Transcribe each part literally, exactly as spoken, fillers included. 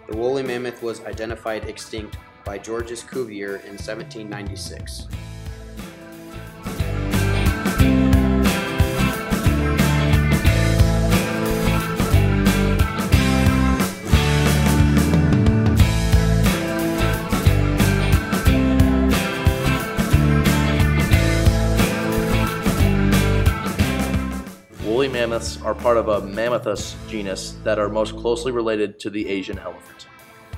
The woolly mammoth was identified extinct by Georges Cuvier in seventeen ninety-six. Woolly mammoths are part of a Mammothus genus that are most closely related to the Asian elephant.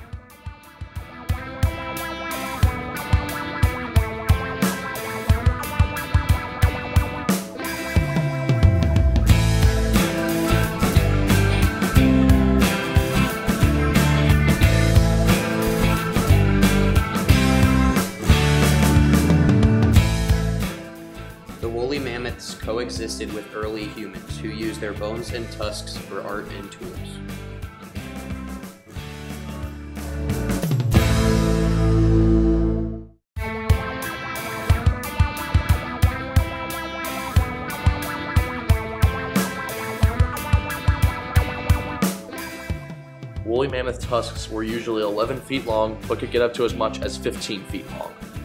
The woolly mammoths coexisted with early humans who used their bones and tusks for art and tools. Woolly mammoth tusks were usually eleven feet long, but could get up to as much as fifteen feet long.